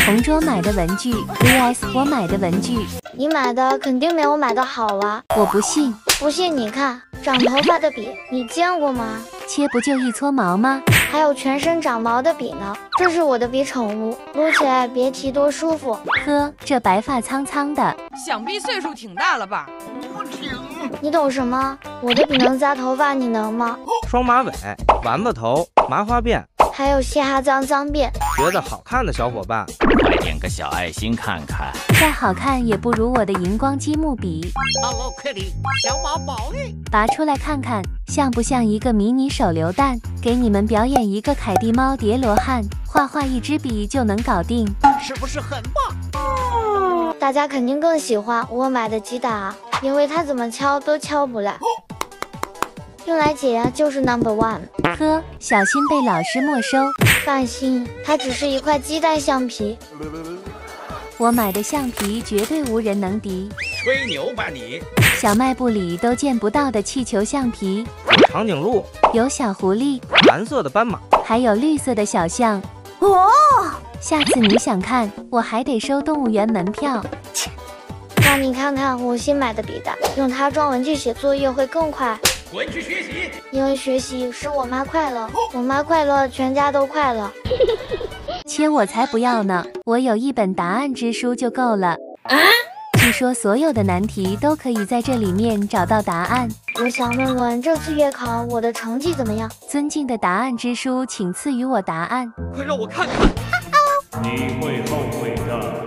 同桌买的文具 vs 我买的文具， 你买的肯定没我买的好啊！ 我不信。 不信你看，长头发的笔，你见过吗？ 切不就一撮毛吗？ 还有全身长毛的笔呢，这是我的笔宠物，撸起来别提多舒服。 呵，这白发苍苍的， 想必岁数挺大了吧？ 你懂什么？我的笔能扎头发，你能吗？ 双马尾、丸子头、麻花辫， 还有嘻哈脏脏辫。 觉得好看的小伙伴， 快点个小爱心看看。 再好看也不如我的荧光积木笔。 Hello Kitty， 小马宝贝， 拔出来看看，像不像一个迷你手榴弹？给你们表演一个凯蒂猫叠罗汉，画一支笔就能搞定， 是不是很棒？ 大家肯定更喜欢我买的吉他，因为它怎么敲都敲不来。用来解压就是 No.1。 呵，小心被老师没收。 放心，它只是一块鸡蛋橡皮。 我买的橡皮绝对无人能敌。 吹牛吧你！ 小卖部里都见不到的气球橡皮， 有长颈鹿， 有小狐狸， 蓝色的斑马， 还有绿色的小象。 哦， 下次你想看，我还得收动物园门票。 那你看看我新买的笔袋，用它装文具写作业会更快。 滚去学习！ 因为学习使我妈快乐，我妈快乐，全家都快乐。 切，我才不要呢！我有一本答案之书就够了。据说所有的难题都可以在这里面找到答案。 我想问问这次月考我的成绩怎么样？ 尊敬的答案之书，请赐予我答案。 快让我看看！ 你会后悔的。